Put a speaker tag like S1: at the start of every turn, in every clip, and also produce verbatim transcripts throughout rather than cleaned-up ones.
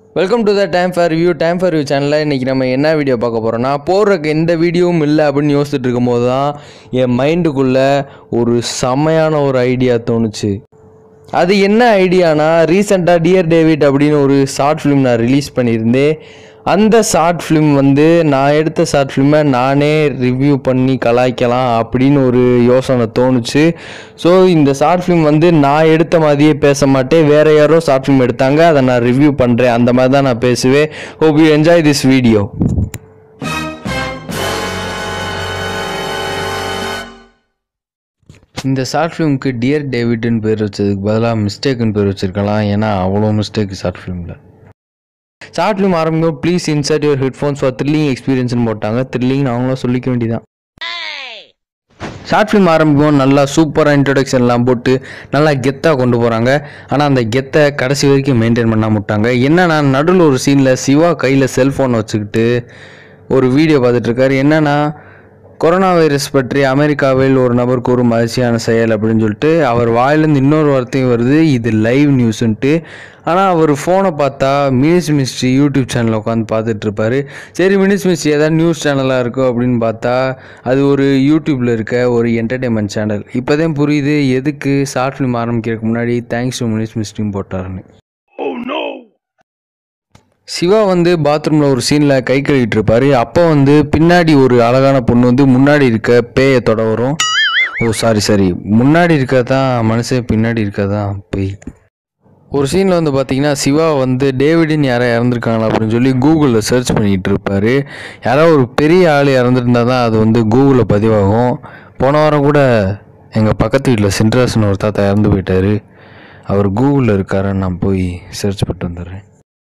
S1: Welcome to the time for review time for review சேனலில் இன்றைக்கி நம்ம என்ன வீடியோ பார்க்க போகிறோன்னா போடுறக்கு எந்த வீடியோவும் இல்லை அப்படின்னு யோசிச்சுட்டு இருக்கும்போது தான் என் மைண்டுக்குள்ளே ஒரு செமையான ஒரு ஐடியா தோணுச்சு. அது என்ன ஐடியானா, ரீசெண்டாக டியர் டேவிட் அப்படின்னு ஒரு ஷார்ட் ஃபிலிம் நான் ரிலீஸ் பண்ணியிருந்தேன். அந்த ஷார்ட் ஃபிலிம் வந்து நான் எடுத்த ஷார்ட் ஃபிலிமை நானே ரிவ்யூ பண்ணி கலாய்க்கலாம் அப்படின்னு ஒரு யோசனை தோணுச்சு. ஸோ இந்த ஷார்ட் ஃபிலிம் வந்து நான் எடுத்த மாதிரியே பேச மாட்டேன், வேறு யாரோ ஷார்ட் ஃபிலிம் எடுத்தாங்க, அதை நான் ரிவ்யூ பண்ணுறேன், அந்த மாதிரி தான் நான் பேசுவேன். Hope you enjoy this video. இந்த ஷார்ட் ஃபிலிமுக்கு டியர் டேவிட்னு பேர் வச்சதுக்கு பதிலாக மிஸ்டேக்குன்னு பேர் வச்சுருக்கலாம். ஏன்னா அவ்வளோ மிஸ்டேக் ஷார்ட் ஃபிலிமில். ஷார்ட் ஃபிலிம் ஆரம்பிக்கும் please insert your headphones for thrilling எக்ஸ்பீரியன்ஸ்னு போட்டாங்க. த்ரில்லிங்னு அவங்களும் சொல்லிக்க வேண்டியதான். ஷார்ட் ஃபிலிம் ஆரம்பிக்கும் நல்லா சூப்பராக இன்ட்ரொடக்ஷன்லாம் போட்டு நல்லா கெத்தாக கொண்டு போகிறாங்க. ஆனால் அந்த கெத்தை கடைசி வரைக்கும் மெயின்டைன் பண்ணாம விட்டாங்க. என்னன்னா, நடுவில் ஒரு சீனில் சிவா கையில் செல்ஃபோனை வச்சுக்கிட்டு ஒரு வீடியோ பார்த்துட்ருக்காரு. என்னென்னா, கொரோனா வைரஸ் பற்றி அமெரிக்காவில் ஒரு நபர் கூறும் அதிர்ச்சியான செயல் அப்படின்னு சொல்லிட்டு அவர் வாயிலேருந்து இன்னொரு வார்த்தையும் வருது, இது லைவ் நியூஸுன்ட்டு. ஆனால் அவர் ஃபோனை பார்த்தா மினிஸ் மிஸ்ட்ரி யூடியூப் சேனலில் உட்காந்து பார்த்துட்ருப்பாரு. சரி, மினிஸ் மிஸ்ட்ரி ஏதாவது நியூஸ் சேனலாக இருக்கும் அப்படின்னு பார்த்தா அது ஒரு யூடியூப்பில் இருக்க ஒரு என்டர்டெயின்மெண்ட் சேனல். இப்போ தான் புரியுது எதுக்கு ஷார்ட் ஃபிலிம் ஆரம்பிக்கிறதுக்கு முன்னாடி தேங்க்ஸ் டு மினிஸ் மிஸ்ட்ரியும் போட்டாருன்னு. சிவா வந்து பாத்ரூமில் ஒரு சீனில் கை கழுவிட்டு இருப்பார். அப்போ வந்து பின்னாடி ஒரு அழகான பொண்ணு வந்து முன்னாடி இருக்க பேயை தொட வரும். ஓ சாரி சாரி முன்னாடி இருக்கதான் மனுஷன், பின்னாடி இருக்கதான் பேய். ஒரு சீனில் வந்து பார்த்தீங்கன்னா, சிவா வந்து டேவிட்னு யாராவது இறந்துருக்காங்களா அப்படின்னு சொல்லி கூகுளில் சர்ச் பண்ணிக்கிட்டு இருப்பார். யாராவது ஒரு பெரிய ஆள் இறந்துருந்தா தான் அது வந்து கூகுளில் பதிவாகும். போன வாரம் கூட எங்கள் பக்கத்து வீட்டில் சின்ராசன் ஒரு தாத்தா இறந்து போயிட்டார். அவர் கூகுளில் இருக்காருன்னு நான் போய் சர்ச் பண்ணிட்டு வந்துடுறேன்.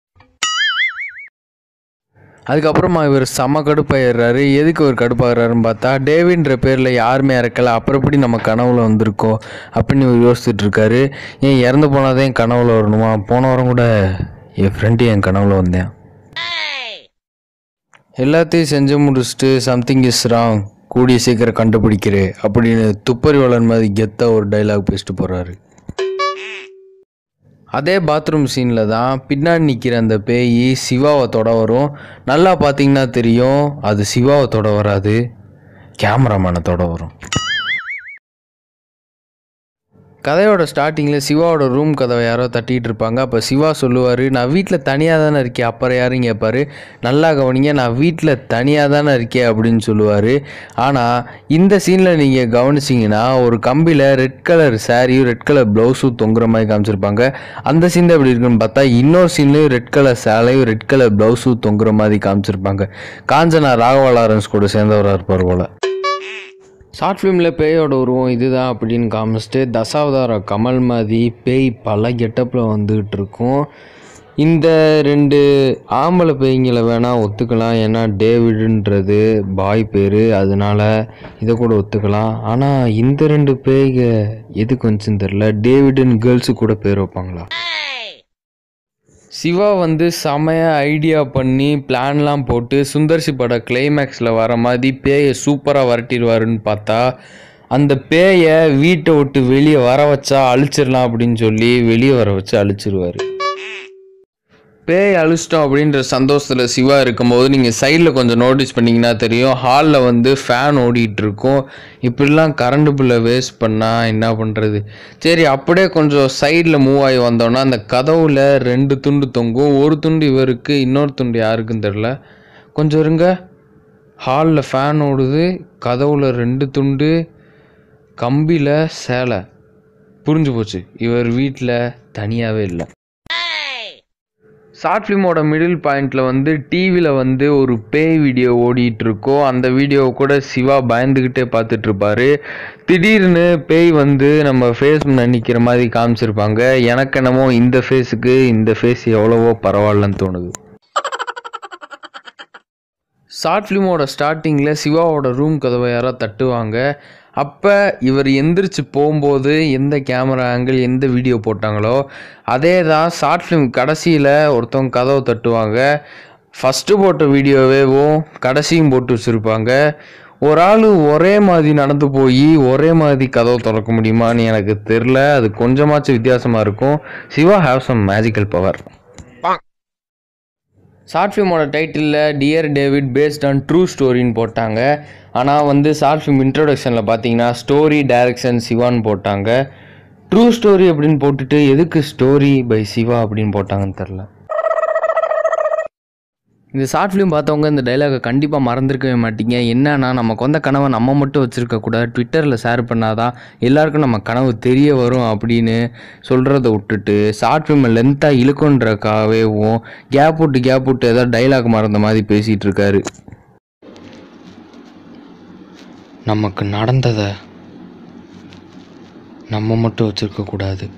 S1: அதுக்கப்புறமா இவர் செம கடுப்பாயிடுறாரு. எதுக்கு ஒரு கடுப்பாகிறாருன்னு பார்த்தா, டேவிட்ன்ற பேரில் யாருமே இறக்கலை, அப்புறம் எப்படி நம்ம கனவுல வந்திருக்கோம் அப்படின்னு இவர் யோசிச்சுட்டு இருக்காரு. ஏன் இறந்து போனாதே என் கனவுல வரணுமா? போன வாரம் கூட என் ஃப்ரெண்டு என் கனவுல வந்தேன். எல்லாத்தையும் செஞ்சு முடிச்சுட்டு சம்திங் இஸ் ராங், கூடிய சீக்கிரம் கண்டுபிடிக்கிறேன் அப்படின்னு துப்பறிவாளன் மாதிரி கெத்தாக ஒரு டைலாக் பேசிட்டு போகிறாரு. அதே பாத்ரூம் சீனில் தான் பின்னாடி நிற்கிற அந்த பேய் சிவாவை தொட வரும். நல்லா பார்த்தீங்கன்னா தெரியும், அது சிவாவை தொட வராது, கேமராமேனை தொட வரும். கதையோட ஸ்டார்டிங்கில் சிவாவோட ரூம் கதவை யாரோ தட்டிகிட்டு இருப்பாங்க. அப்போ சிவா சொல்லுவார், நான் வீட்டில் தனியாக தானே இருக்கேன். அப்புறம் யாரும் கேட்பார், நல்லா கவனிங்க, நான் வீட்டில் தனியாக தானே இருக்கேன் அப்படின்னு சொல்லுவார். ஆனால் இந்த சீனில் நீங்கள் கவனிச்சிங்கன்னா ஒரு கம்பியில் ரெட் கலர் சாரியும் ரெட் கலர் ப்ளவுஸும் தொங்குற மாதிரி காமிச்சிருப்பாங்க. அந்த சீன் எப்படி இருக்குன்னு பார்த்தா, இன்னொரு சீன்லேயும் ரெட் கலர் சேலையும் ரெட் கலர் ப்ளவுஸும் தொங்குற மாதிரி காமிச்சிருப்பாங்க. காஞ்சனா ராகவா லாரன்ஸ் கூட சேர்ந்தவராக இருப்பார் போல். ஷார்ட் ஃபிலிமில் பேயோட உருவம் இதுதான் அப்படின்னு காமிச்சிட்டு தசாவதார கமல் மாதிரி பேய் பல கெட்டப்பில் வந்துக்கிட்டு இருக்கும். இந்த ரெண்டு ஆம்பளை பேய்ங்களை வேணால் ஒத்துக்கலாம், ஏன்னா டேவிடுன்றது பாய் பேர், அதனால இதை கூட ஒத்துக்கலாம். ஆனால் இந்த ரெண்டு பேய்க எதுக்கு வந்துச்சுன்னு தெரில. டேவிடுன்னு கேர்ள்ஸு கூட பேர் வைப்பாங்களா? சிவா வந்து செமையாக ஐடியா பண்ணி பிளான்லாம் போட்டு சுந்தர்சி பட கிளைமேக்ஸில் வர மாதிரி பேயை சூப்பராக வரட்டிடுவாருன்னு பார்த்தா, அந்த பேயை வீட்டை விட்டு வெளியே வர வச்சா அழிச்சிடலாம் அப்படின்னு சொல்லி வெளியே வர வச்சு அழிச்சிருவார். பேய் அழிச்சிட்டோம் அப்படின்ற சந்தோஷத்தில் சிவா இருக்கும்போது நீங்கள் சைடில் கொஞ்சம் நோட்டீஸ் பண்ணிங்கன்னா தெரியும், ஹாலில் வந்து ஃபேன் ஓடிட்டுருக்கும். இப்படிலாம் கரண்ட் பில்லை வேஸ்ட் பண்ணால் என்ன பண்ணுறது? சரி, அப்படியே கொஞ்சம் சைடில் மூவ் ஆகி வந்தோன்னா அந்த கதவுல ரெண்டு துண்டு தொங்கும். ஒரு துண்டு இவருக்கு, இன்னொரு துண்டு யாருக்குன்னு தெரில. கொஞ்சம் இருங்க, ஹாலில் ஃபேன் ஓடுது, கதவுல ரெண்டு துண்டு, கம்பியில் சேலை. புரிஞ்சு போச்சு, இவர் வீட்டில் தனியாகவே இல்லை. ஷார்ட் ஃபிலிமோட மிடில் பாயிண்டில் வந்து டிவியில் வந்து ஒரு பேய் வீடியோ ஓடிட்டுருக்கோம். அந்த வீடியோவை கூட சிவா பயந்துக்கிட்டே பார்த்துட்ருப்பாரு. திடீர்னு பேய் வந்து நம்ம ஃபேஸ் நினைக்கிற மாதிரி காமிச்சிருப்பாங்க. எனக்கு என்னமோ இந்த ஃபேஸுக்கு இந்த ஃபேஸ் எவ்வளவோ பரவாயில்லன்னு தோணுது. ஷார்ட் ஃபிலிமோட ஸ்டார்டிங்கில் சிவாவோட ரூம் கதவை யாராவது தட்டுவாங்க. அப்போ இவர் எந்திரிச்சு போகும்போது எந்த கேமரா ஆங்கிள் எந்த வீடியோ போட்டாங்களோ அதே தான் ஷார்ட் ஃபிலிம் கடைசியில் ஒருத்தவங்க கதவை தட்டுவாங்க. ஃபஸ்ட்டு போட்ட வீடியோவேவும் கடைசியும் போட்டு வச்சுருப்பாங்க. ஒரு ஆள் ஒரே மாதிரி நடந்து போய் ஒரே மாதிரி கதவை திறக்க முடியுமான்னு எனக்கு தெரில. அது கொஞ்சமாச்சும் வித்தியாசமாக இருக்கும். Siva have some magical power. Short ஃபிலிமோட டைட்டிலில் dear David based on true ஸ்டோரின்னு போட்டாங்க. ஆனால் வந்து ஷார்ட் ஃபிலிம் இன்ட்ரோடக்ஷனில் பார்த்தீங்கன்னா ஸ்டோரி டைரக்ஷன் சிவான்னு போட்டாங்க. ட்ரூ ஸ்டோரி அப்படின்னு போட்டுட்டு எதுக்கு ஸ்டோரி பை சிவா அப்படின்னு போட்டாங்கன்னு தெரில. இந்த ஷார்ட் ஃபிலிம் பார்த்தவங்க இந்த டைலாகை கண்டிப்பாக மறந்துருக்கவே மாட்டீங்க. என்னன்னா, நமக்கு வந்த கனவை நம்ம மட்டும் வச்சுருக்கக்கூடாது, ட்விட்டரில் ஷேர் பண்ணாதான் எல்லாருக்கும் நம்ம கனவு தெரிய வரும் அப்படின்னு சொல்கிறத விட்டுட்டு ஷார்ட் ஃபிலிமை லென்த்தாக இழுக்குன்றக்காகவும் கேப் விட்டு கேப் விட்டு ஏதாவது டைலாக் மறந்த மாதிரி பேசிகிட்டு இருக்காரு. நமக்கு நடந்ததை நம்ம மட்டும் வச்சுருக்கக்கூடாது,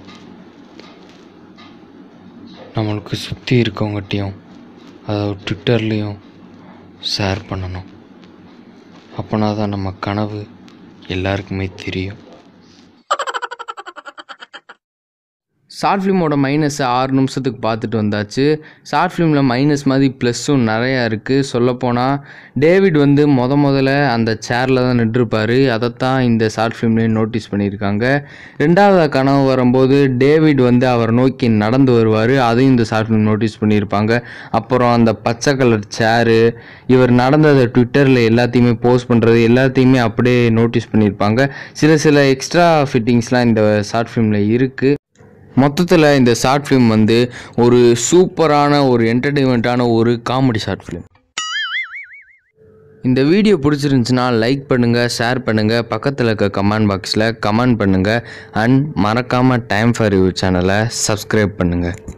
S1: நம்மளுக்கு சுற்றி இருக்கவங்ககிட்டையும் அதாவது ட்விட்டர்லேயும் ஷேர் பண்ணணும். அப்போனா தான் நம்ம கனவு எல்லாருக்குமே தெரியும். ஷார்ட் ஃபிலிமோட மைனஸை ஆறு நிமிஷத்துக்கு பார்த்துட்டு வந்தாச்சு. ஷார்ட் ஃபிலிமில் மைனஸ் மாதிரி ப்ளஸ்ஸும் நிறையா இருக்குது. சொல்லப்போனால் டேவிட் வந்து முத முதல்ல அந்த சேரில் தான் நின்றுருப்பார். அதைத்தான் இந்த ஷார்ட் ஃபிலிம்லேயும் நோட்டீஸ் பண்ணியிருக்காங்க. ரெண்டாவது கனவு வரும்போது டேவிட் வந்து அவரை நோக்கி நடந்து வருவார். அதையும் இந்த ஷார்ட் ஃபிலிம் நோட்டீஸ் பண்ணியிருப்பாங்க. அப்புறம் அந்த பச்சை கலர் சேரு, இவர் நடந்ததை ட்விட்டரில் எல்லாத்தையுமே போஸ்ட் பண்ணுறது எல்லாத்தையுமே அப்படியே நோட்டீஸ் பண்ணியிருப்பாங்க. சில சில எக்ஸ்ட்ரா ஃபிட்டிங்ஸ்லாம் இந்த ஷார்ட் ஃபிலிமில் இருக்குது. மொத்தத்தில் இந்த ஷார்ட் ஃபிலிம் வந்து ஒரு சூப்பரான ஒரு என்டர்டெயின்மெண்ட்டான ஒரு காமெடி ஷார்ட் ஃபிலிம். இந்த வீடியோ பிடிச்சிருந்துச்சுன்னா லைக் பண்ணுங்கள், ஷேர் பண்ணுங்கள், பக்கத்தில் இருக்க கமெண்ட் பாக்ஸில் கமெண்ட் பண்ணுங்கள் அண்ட் மறக்காமல் டைம் ஃபார் யூ சேனலை சப்ஸ்கிரைப் பண்ணுங்கள்.